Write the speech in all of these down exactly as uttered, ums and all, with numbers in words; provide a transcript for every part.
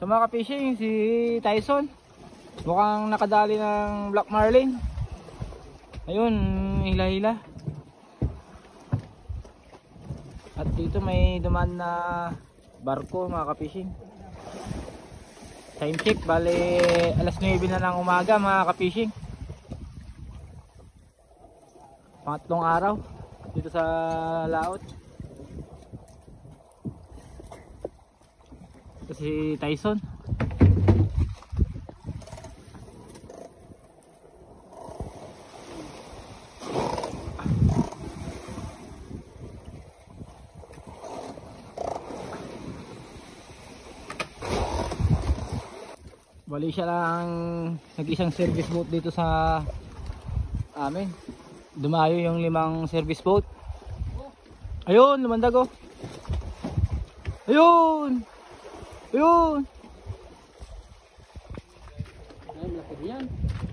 So mga ka-fishing, si Tyson mukhang nakadali ng black marlin. Ayun, hila-hila. At dito may dumaan na barko mga ka-fishing. Time check, bali alas nuwebe na ng umaga mga ka-fishing. Pangatlong araw dito sa laot. Ito si Tyson. Bali siya lang nag-isang service boat dito sa amin. Dumayo yung limang service boat. Ayun, lumandag oh. Ayun. Ayun. Ay, malaki yan.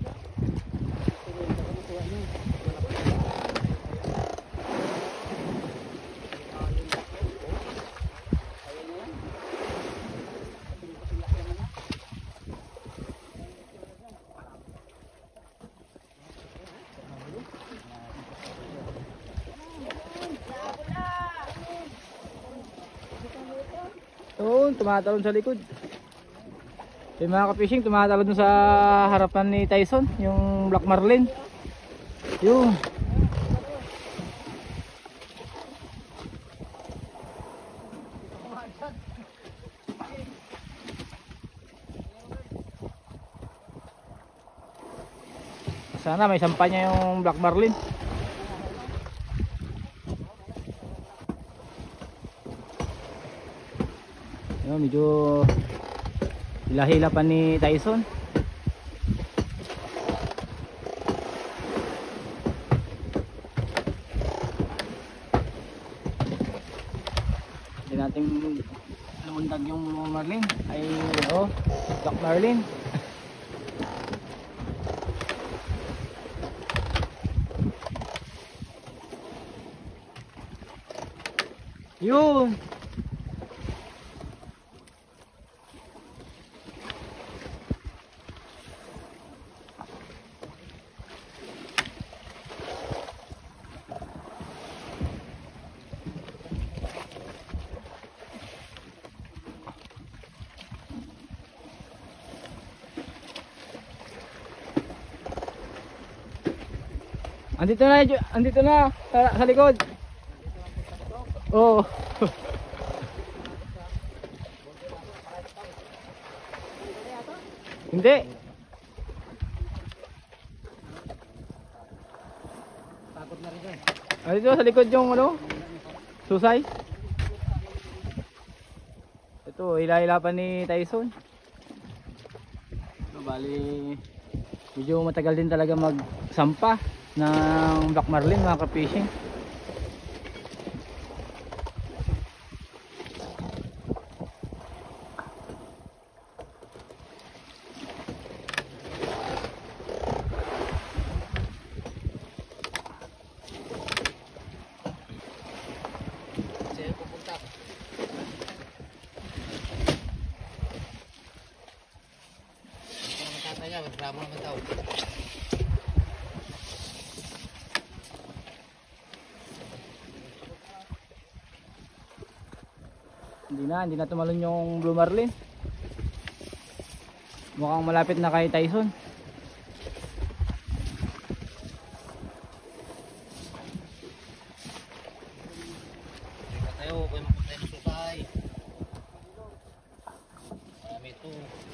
Ayun, tumatalon sa likod. Yung mga ka-fishing, tumatalon dun sa harapan ni Tyson, yung black marlin. Yun. Sana may sampa niya yung black marlin. Ayun, medyo hila-hila pa ni Tyson. Hindi natin lumundag yung marlin. Ay, oh, black marlin. Yun. Andito na, andito na sa, sa likod. Oo. Oh. Hindi. Takot na rin yan. Andito sa likod yung ano? Susay. Ito, hila-hila pa ni Tyson. So, bali medyo matagal din talaga magsampa ng black marlin mga ka-fishing. Sa'yo pupunta. Ito naman tatay niya, magreklamo naman daw. Hindi na, hindi na tumalon yung blue marlin. Mukhang malapit na kay Tyson. Teka tayo, kung mapunta yung susay. Marami ito.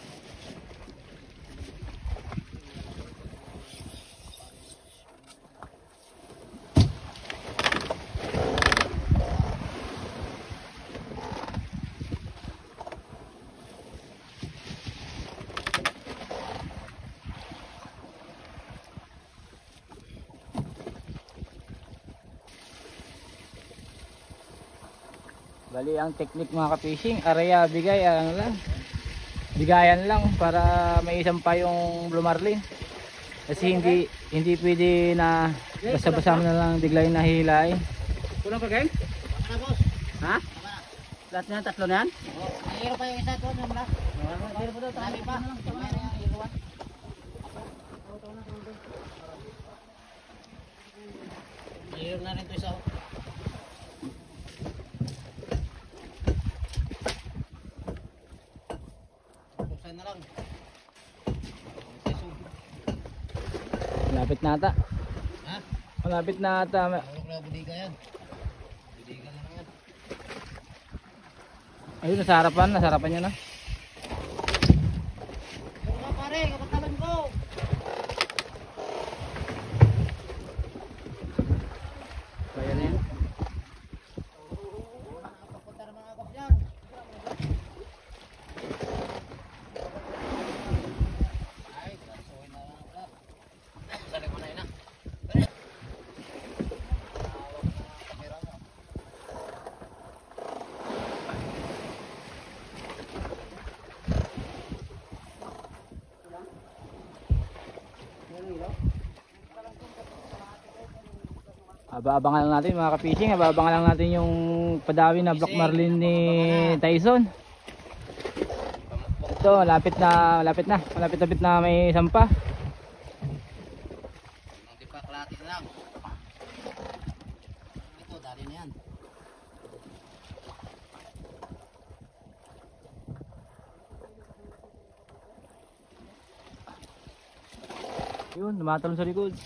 Bali ang technique mga ka-fishing, area bigay ano lang. Bigayan lang para may isang pa yung blue marlin. Kasi hindi hindi pwede na basta-basta mo na lang biglayin na hihilain. Kulang pa gang? Ano boss? Ha? Lahat na tatlo na yan? Oo. Mayroon pa yung isa doon, yung black. Lagi pa. Mamaya na yung iluwan. Mayroon na rin ito isa. Buksan na lang. Malapit na ata. Ha? Malapit na ata. Mahulog na budiga yan. Budiga na lang yan. Ayun, nasa harapan. Nasa harapan niya na. Mga pare, kapatalan ko. Kaya na yan. Papunta na mga akos yan. Ay, kasuhin na lang ako. Sali mo na yun ah. Aba-abangan lang natin mga ka-fishing. Aba-abangan lang natin yung padawi na Black Marlin ni Tyson. Ito, lapit na, lapit na. Malapit-lapit na may sampa. Ang dipaklati na lang. Ito, dali na yan. Yun, tumatalon sa likod.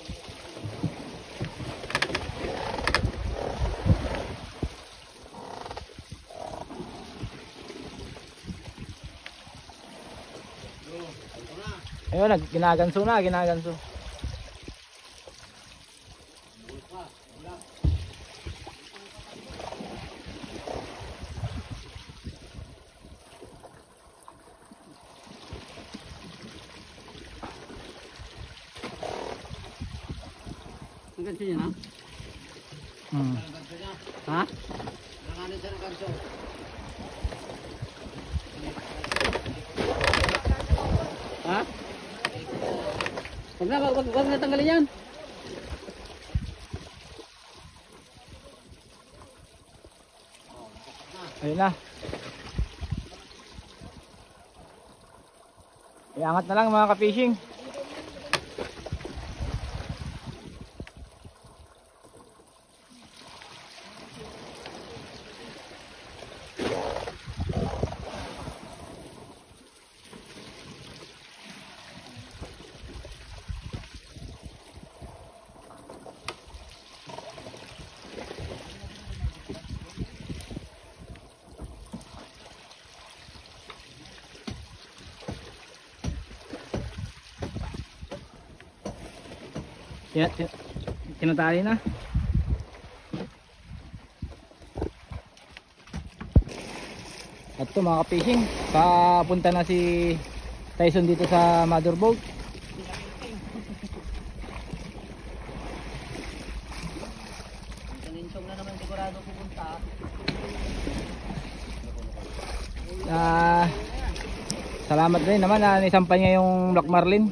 Ayun, nag- ginaganso na, ginaganso. Ang ganso niya na? Hmm. Ang ganso niya. Ha? Nanganin siya ng ganso. Ha? Wag na, wag, wag, wag na tanggalin yan. Ayun na. Iangat na lang mga ka-fishing. Tina, tin, tinatali na. At ito mga ka-fishing, papunta na si Tyson dito sa mother boat. Kaninsong na naman sigurado pupunta. Ah, salamat rin naman na nisampan niya yung Black Marlin.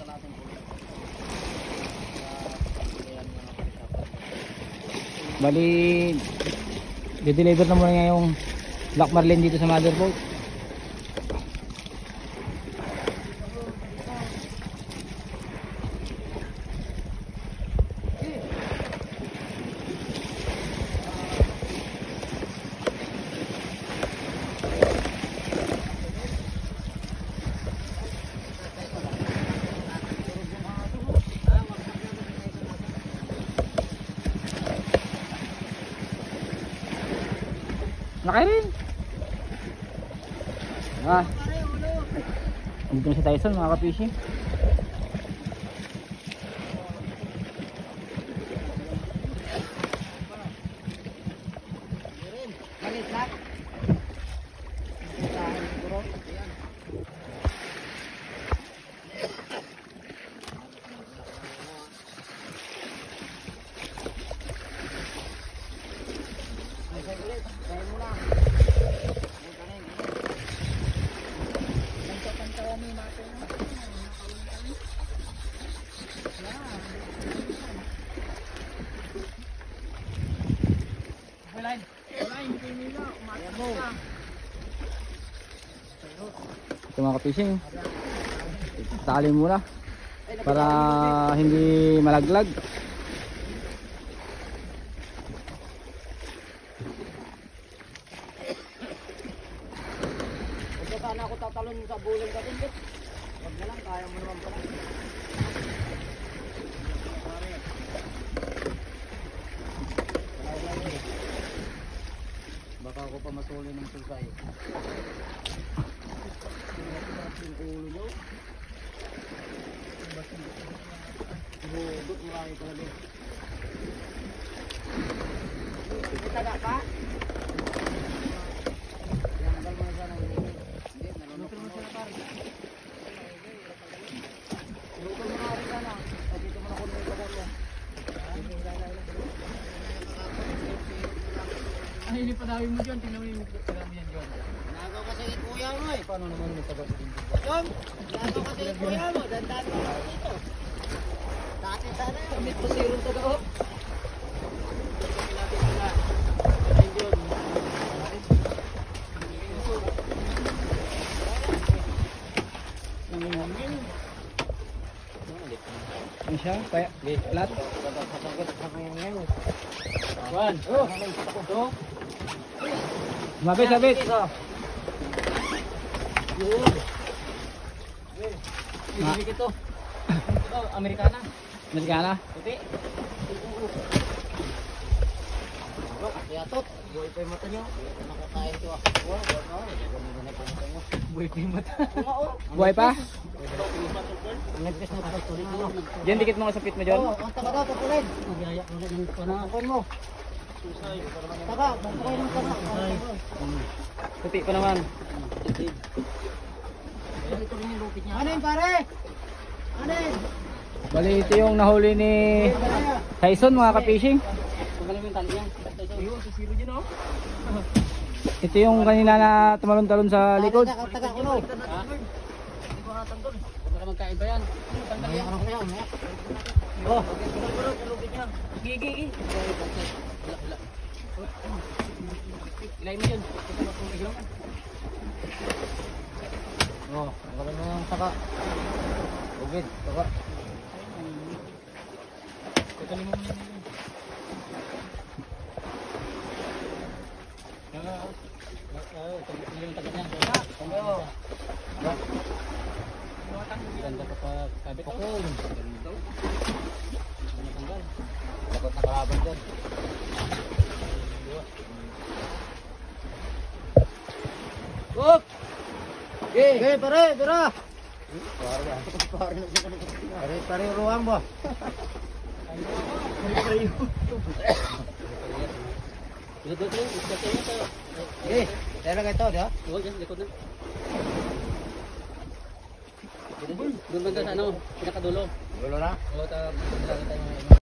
Bali, di-deliver na muna niya yung Black Marlin dito sa mother boat. Nakay rin. Ah. Dito na si Tyson mga ka-fishing. Galit lang. Siguro. Ayan. Ito mga ka-fishing. Tali muna para hindi malaglag. Ito sana ako tatalon sa bulan ka din, Bet. Huwag na lang, kaya mo naman pala. Baka ako pa masuli ng sulsay. Yung ulo nyo. Hugot, marami pala din. May taga pa? Tanggal mo na sana. Hindi, nalunok mo na pare. Lukol mo na rin sana. Dito mo na kunin yung taga mo. Ay, hindi pa dawin mo dyan. Tingnan mo yung taga mo yan dyan. Nagaw kasi kay kuya mo eh. Paano naman yung taga mo dito? John, nagaw kasi kay kuya mo. Dandan mo na dito. Dati sana yun. Kamit mo sirong taga o. Natin sila. Ay, John. Ano siya? Kaya, lat. One. Oh. Two. Sabit, sabit. Yun. Bibili ito. Ito, Amerikana. Amerikana. Puti. Kaya tot. Buhay pa yung mata nyo. Nakakain ito ah. Wow, wow, wow. Ganda na po mata mo. Buhay pa yung mata. Buhay pa? Nagpes na tapos tuloy mo. Diyan, dikit mo nga sa pit mo, John. Oo, ang taga daw, tapulid. Magyaya mo na yung panakon mo. Taga, magpakay ng taga. Puti pa naman. Ito rin yung lupit niya. Ano yun pare? Ano yun? Bali, ito yung nahuli ni Tyson mga ka-fishing. Pagaling mo yung tali yan. Ayun, sa zero dyan oh. Ito yung kanina na tumalon-talon sa likod. Taga, taga, kuno. Ha? Hindi ko natandol. Huwag ka magkain ba yan? Tanggalin ka na kaya. Oh, ang lupit niya. Gigi, gigi. Wala, wala. Ilay mo yun. Oh, wala na yung saka. Bugid, saka. Katalim mo muna yun. Yung taga niya. Tanggal. Ganda ka pa kabit ako. Tanggal. Lakot na kalaban dyan. Up! Okay, okay, pare, tara. Pare, pare, pare, pare, ruang ba? Eh, saya lang ito, di ba? Oo, dyan, likod na. Doon banda sa ano, pinakadulo. Dulo na? Oo, tapos lang tayo.